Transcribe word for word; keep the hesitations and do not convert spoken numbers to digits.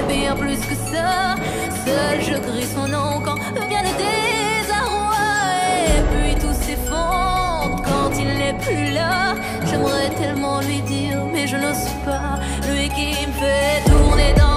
bien plus que ça. Seul je crie son nom quand vient le désarroi. Et puis tout s'effondre quand il n'est plus là. J'aimerais tellement lui dire mais je n'ose pas. Lui qui me fait tourner dans